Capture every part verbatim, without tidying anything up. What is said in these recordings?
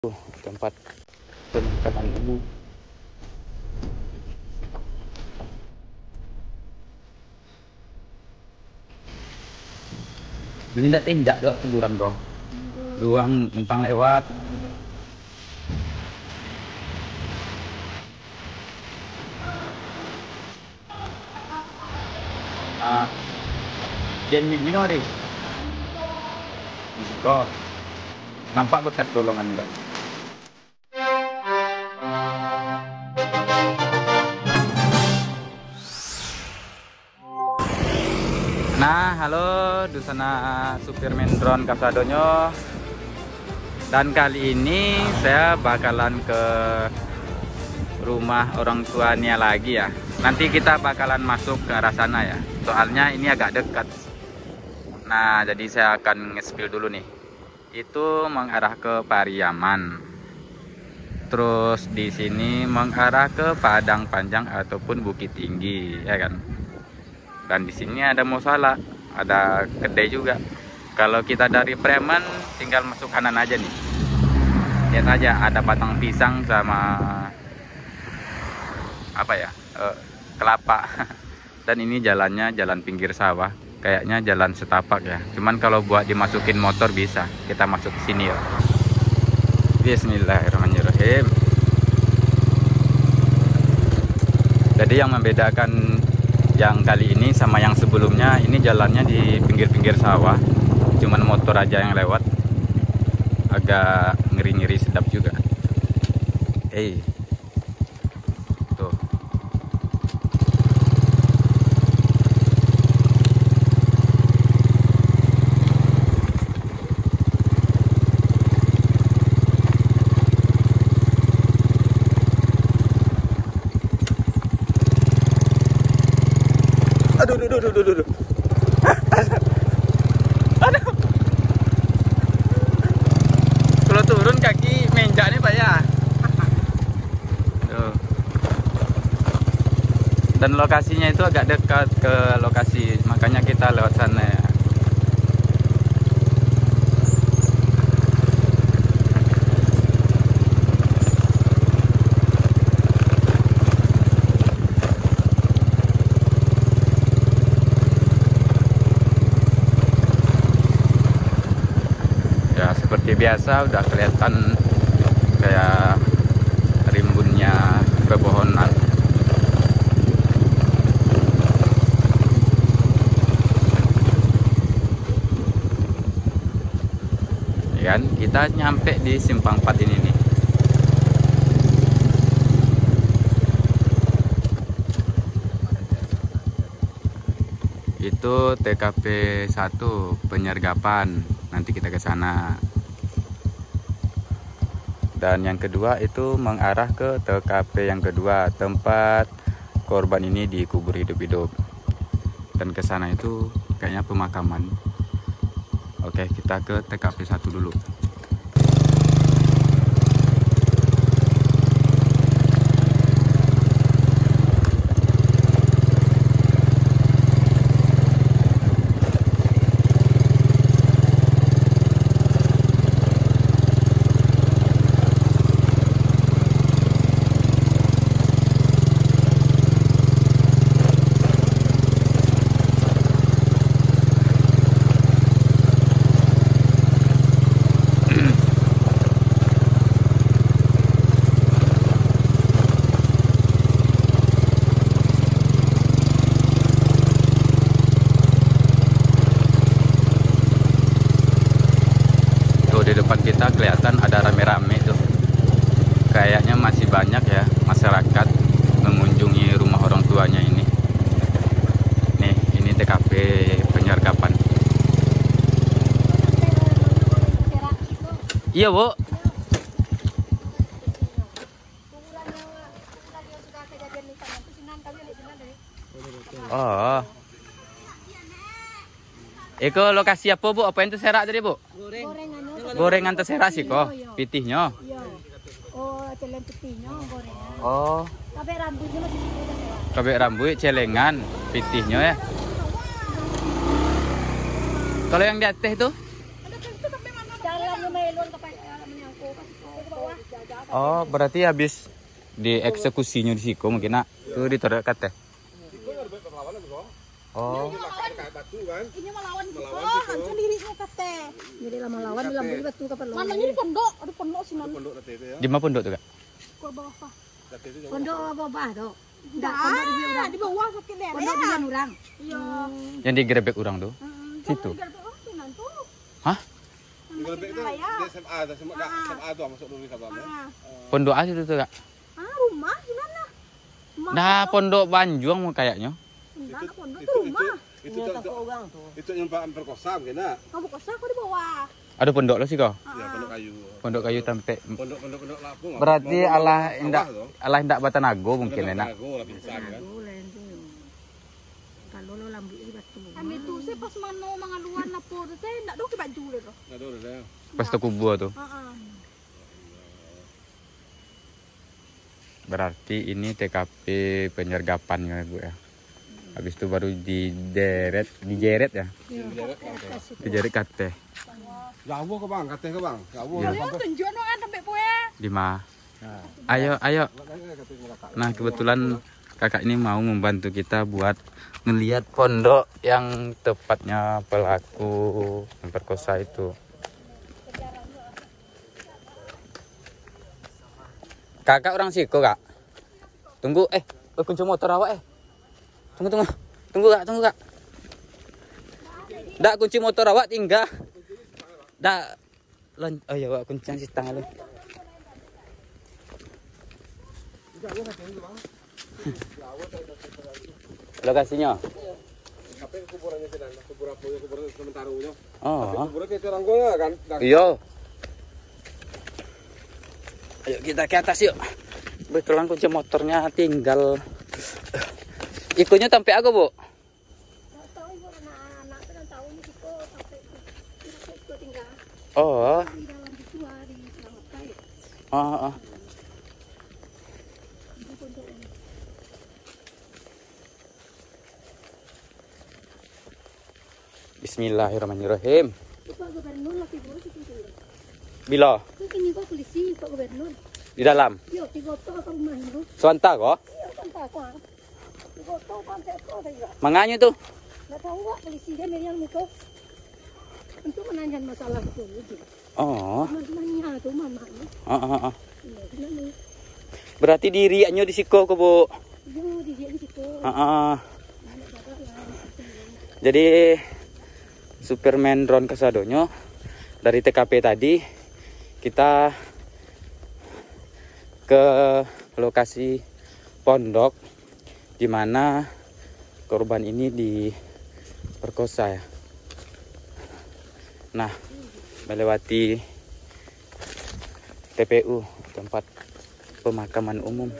Tuh, tempat penyimpanan ibu. Ini tidak tindak doang kuburan bro. Luang numpang lewat. Ah, dia minum deh. Kok nampak bekas golongan enggak? Nah, halo Dusana supir Mendron Kapsadonyo. Dan kali ini saya bakalan ke rumah orang tuanya lagi ya. Nanti kita bakalan masuk ke arah sana ya. Soalnya ini agak dekat. Nah, jadi saya akan nge-spill dulu nih. Itu mengarah ke Pariaman. Terus di sini mengarah ke Padang Panjang ataupun Bukit Tinggi, ya kan? Dan di sini ada musala, ada kedai juga. Kalau kita dari Preman tinggal masuk kanan aja nih. Lihat aja ada batang pisang sama apa ya? Eh, kelapa. Dan ini jalannya jalan pinggir sawah. Kayaknya jalan setapak ya. Cuman kalau buat dimasukin motor bisa. Kita masuk ke sini ya. Bismillahirrahmanirrahim. Jadi yang membedakan yang kali ini sama yang sebelumnya, ini jalannya di pinggir-pinggir sawah. Cuman motor aja yang lewat. Agak ngeri-ngeri sedap juga. Eh. Tuh. Aduh, aduh, aduh, aduh, aduh. Aduh. Kalau turun kaki menjak nih Pak ya. Tuh. Dan lokasinya itu agak dekat ke lokasi, makanya kita lewat sana ya. Seperti biasa udah kelihatan kayak rimbunnya pepohonan. Ya kan, kita nyampe di simpang empat ini nih. Itu T K P satu penyergapan. Nanti kita ke sana. Dan yang kedua itu mengarah ke T K P yang kedua, tempat korban ini dikubur hidup-hidup. Dan ke sana itu kayaknya pemakaman. Oke, kita ke T K P satu dulu. Di depan kita kelihatan ada rame-rame tuh. Kayaknya masih banyak ya masyarakat mengunjungi rumah orang tuanya ini. Nih, ini T K P penyergapan. Iya, Bu. Oh. Eko lokasi apa, Bu? Apa yang terserak tadi, Bu? Goreng. Gorengan terserak sih kok, pitihnya. Iya. Oh, celeng pitihnya gorengan. Oh, Kabeh rambutnya masih terserak. kabeh rambut celengan, pitihnya ya. Kalau yang di atas itu? Jalannya melon kapan menyangkut. Oh, berarti habis dieksekusinya di siku mungkin nak. Tuh ditaruh kate. Oh. Ini melawan Ciko, hancur dirinya kate. Jadi lama lawan dalam beli batu kapan lawan. Namanya di pondok, di pondok sih mana? Di mana pondok tuh kak? Ke bawah apa? Pondok bawah tuh. Enggak, pondok di orang. Di bawah sakit deh. Pondok di orang. Iya. Yang digerebek orang tuh? Situ. Hah? Digerebek itu di S M A, S M A tuh masuk dulu ke bawah. Pondok A itu tuh kak? Ah, rumah di mana? Nah, pondok Banjuang kayaknya. Enggak, pondok itu rumah. Itu itu yang perkosa mungkin nak. Kamu kosa aku di bawah. Ada pondok lo sih kok? Ya pondok kayu. Pondok kayu sampai. Pondok pondok pondok lapung. Berarti Allah indak Allah indak Batanago mungkin enak. Batanago lah pingsan kan. Kalau lo lambu ini batu. Kami tuh saya pas mano mangaluan apa tuh saya ndak do ke baju deh tuh. Nggak tahu deh. Pas tuh kubur tuh. Heeh. Berarti ini T K P penyergapan ya Bu ya. Habis itu baru dideret, digeret ya. Dijeret kate. Jauh ke bang, katanya ke bang. Jauh. Kalian tunjuk no kan sampai poe. Di mana? Ayo, ayo. Nah, kebetulan kakak ini mau membantu kita buat ngelihat pondok yang tepatnya pelaku memperkosa itu. Kakak orang Siko, Kak. Tunggu, eh, oh, kunci motor awak eh. Tunggu, tunggu. Tunggu, Kak, tunggu, Kak. Dak kunci motor awak tinggal. Dak lon oh ya, awak kunci si tangan lu. Lokasinya? Oh. Iya. Ayo kita ke atas yuk. Betulan kunci motornya tinggal. Ikutnya sampai aku, Bu. Oh. Oh, oh. Bismillahirrahmanirrahim. Pak Gubernur lagi buruk itu. Bila? Ini kok polisi Pak Gubernur. Di dalam? Yo, tiga to apa rumah itu? Swanta kok? Iya, kan tak. Tiga to pantai to saja. Manganya tuh? Enggak tahu Pak polisi dia yang itu. Untuk menanya masalah itu. Oh. Nanya tuh mamanya. Oh, oh, oh. Iya, gimana? Berarti diriaknya di Siko kok, Bu? Yo, di dia di situ. Heeh. Jadi Superman drone Kasadonyo dari T K P tadi kita ke lokasi pondok di mana korban ini diperkosa ya. Nah, melewati T P U tempat pemakaman umum.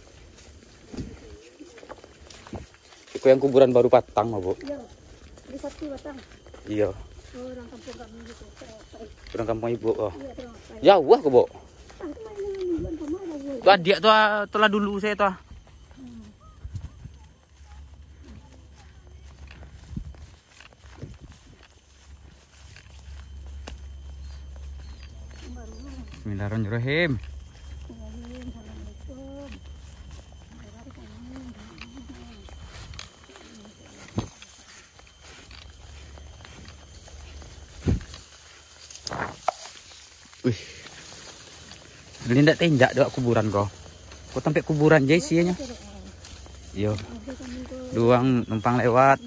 Itu yang kuburan baru patang, Bu. Iya. Di satu batang. Iya. Oh, orang kampung kami gitu. Orang kampung Ibu. Oh. Iya, terus. Ya, wah, Bu. Ah, kemarin mingguan sama ada gue. Tuh dia tuh telah dulu saya tuh. Bismillahirrahmanirrahim. Assalamualaikum. Wih. Ini ndak tinjak dok kuburan kok. Kok sampai kuburan aja isinya. Yo. Doang numpang lewat.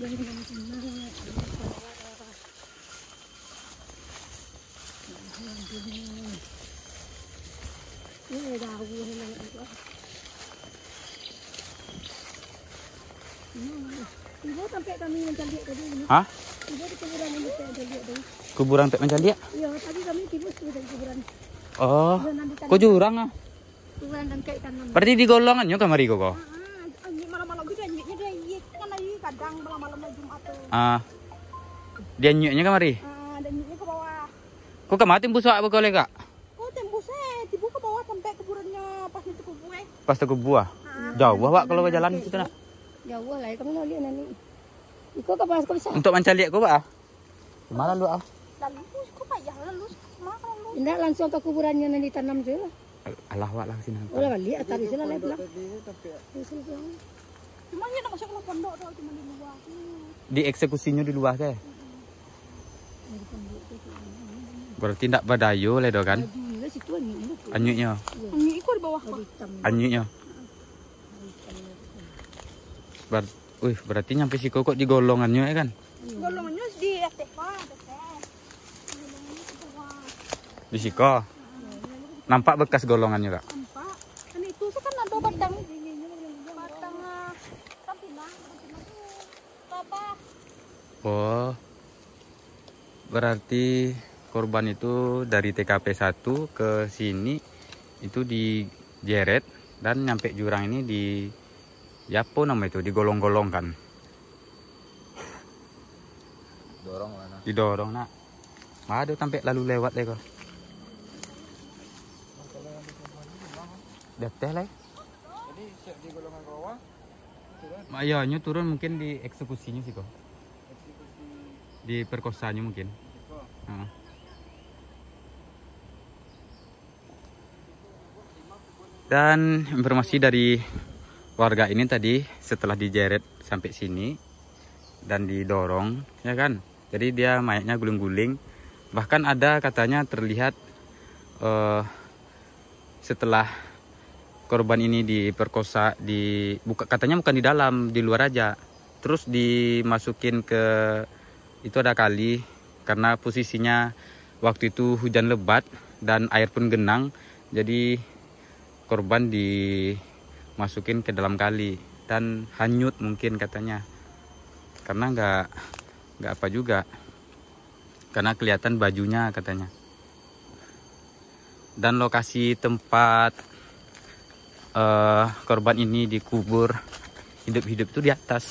Ibu sampai kami mencari tadi. Hah? Ibu di kuburan yang kita mencari tadi. Kuburan Pak Mencalia? Iya, tadi kami tiba dari kuburan. Oh. Kok jurang ah? Kuburan dan kayak tanam. Berarti di golongannya kamari kok kok? Ah, ini malam-malam juga nyiknya dia iya kan lagi kadang malam-malam Jumat tuh. Ah. Dia nyuknya kamari? Ah, dan nyiknya ke bawah. Kok kemati tembus apa boleh Kak? Oh, tembusnya tiba ke bawah sampai kuburannya pas itu kubur. Pas ke buah. Jauh Wak kalau ke jalan situ nak. Jauh lah, kamu nak lihat nanti. Iko ke pas kau bisa. Untuk Mencalia kok Pak? Gimana lu ah? Lalu kok payah lalu mana kalau Tidak langsung ke kuburannya nanti tanam je lah. Allah wak lah sini. Udah kali atas di sana lah bilang. Cuma dia nak masuk ke pondok tuh, cuma di luar. Di eksekusinya di luar teh. Berarti ndak badayo le do kan? Anyunya. Ini ikut di bawah. Anyunya. Ber Wih, berarti nyampe si kok di golongannya ya kan? Golongannya di R T P. Di siko. Nampak bekas golongannya kak? Nampak. Kan itu tuh kan ada batang. Batang sampingan. Apa? Oh. Berarti korban itu dari T K P satu ke sini itu dijeret dan nyampe jurang ini di ya apa nama itu digolong-golongkan. Dorong mana? Didorong nak. Ada sampai lalu lewat deh kok. Deteh lah. Jadi di golongan bawah turun. Ayahnya turun mungkin di eksekusinya sih kok. Di perkosanya mungkin. Heeh. Dan informasi dari warga ini tadi setelah dijeret sampai sini dan didorong ya kan, jadi dia mayatnya guling-guling, bahkan ada katanya terlihat uh, setelah korban ini diperkosa di buka, katanya bukan di dalam, di luar aja, terus dimasukin ke itu ada kali karena posisinya waktu itu hujan lebat dan air pun genang, jadi korban dimasukin ke dalam kali dan hanyut mungkin katanya, karena nggak nggak apa juga, karena kelihatan bajunya katanya. Dan lokasi tempat uh, korban ini dikubur hidup-hidup itu di atas.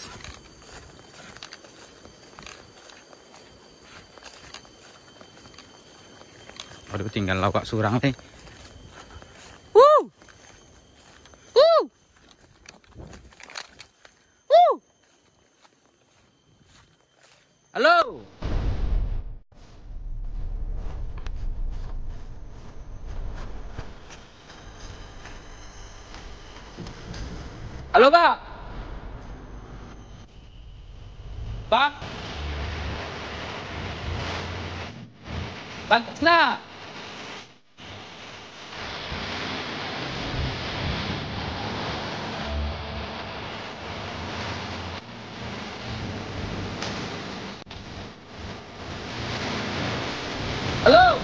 Aduh, tinggal lawak surang nih. Halo. Halo, Pak. Pak. Pak, nah. Halo.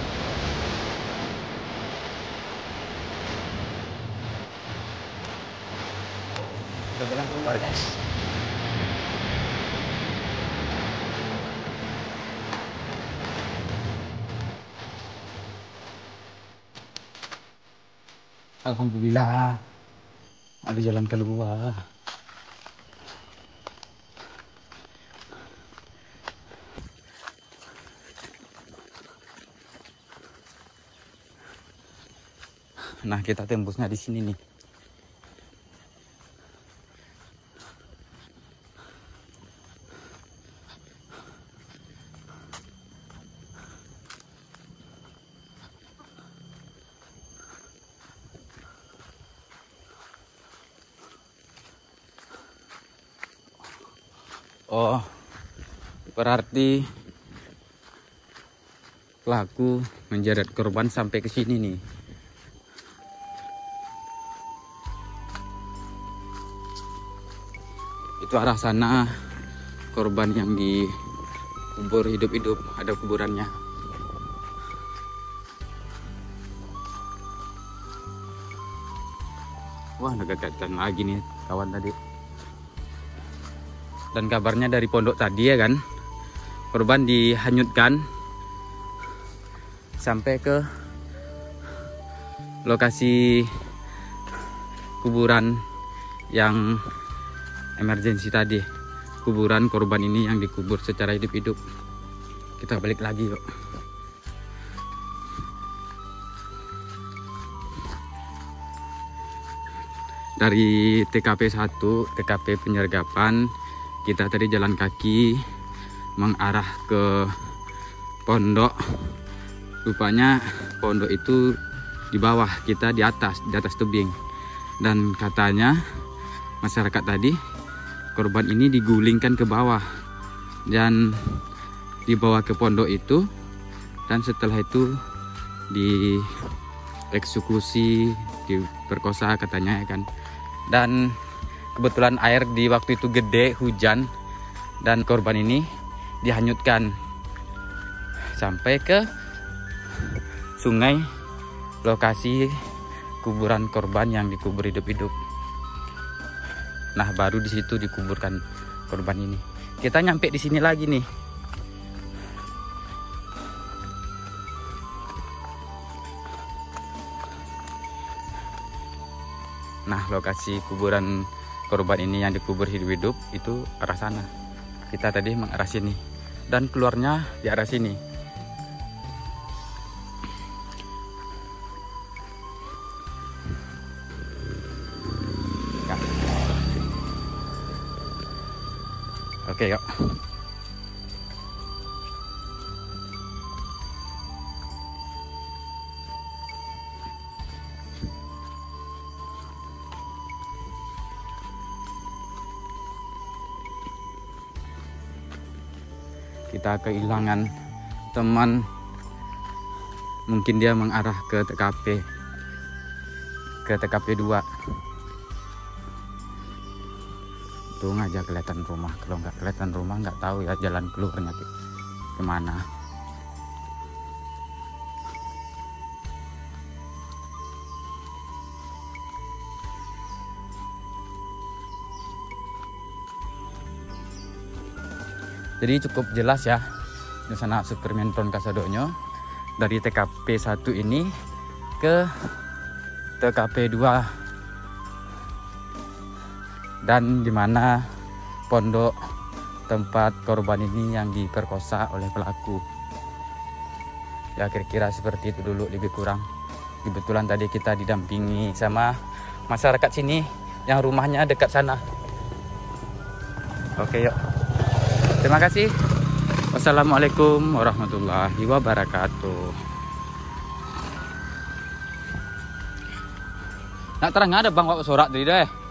Udah bilang keluar, guys. Alhamdulillah ada jalan keluar. Nah, kita tembusnya di sini nih. Oh, berarti pelaku menjerat korban sampai ke sini nih. Itu arah sana korban yang dikubur hidup-hidup, ada kuburannya. Wah, dekat-dekat lagi nih kawan tadi. Dan kabarnya dari pondok tadi ya kan, korban dihanyutkan sampai ke lokasi kuburan yang emergensi tadi, kuburan korban ini yang dikubur secara hidup-hidup. Kita balik lagi yuk. Dari T K P satu, T K P penyergapan, kita tadi jalan kaki mengarah ke pondok. Rupanya pondok itu di bawah, kita di atas, di atas tebing. Dan katanya masyarakat tadi korban ini digulingkan ke bawah dan dibawa ke pondok itu, dan setelah itu dieksekusi, diperkosa katanya ya kan. Dan kebetulan air di waktu itu gede, hujan, dan korban ini dihanyutkan sampai ke sungai lokasi kuburan korban yang dikubur hidup-hidup. Nah, baru di situ dikuburkan korban ini. Kita nyampe di sini lagi nih. Nah, lokasi kuburan korban ini yang dikubur hidup-hidup itu arah sana. Kita tadi mengarah sini dan keluarnya di arah sini. Ya. Oke, yuk. Kita kehilangan teman, mungkin dia mengarah ke T K P, ke T K P dua. Untung aja kelihatan rumah, kalau nggak kelihatan rumah nggak tahu ya jalan keluarnya ke kemana. Jadi cukup jelas ya di sana Superman Drone Kasodonyo dari T K P satu ini ke T K P dua, dan di mana pondok tempat korban ini yang diperkosa oleh pelaku. Ya kira-kira seperti itu dulu lebih kurang. Kebetulan tadi kita didampingi sama masyarakat sini yang rumahnya dekat sana. Oke, yuk. Terima kasih. Wassalamualaikum warahmatullahi wabarakatuh. Nak terang ada bang kok sorak tadi deh.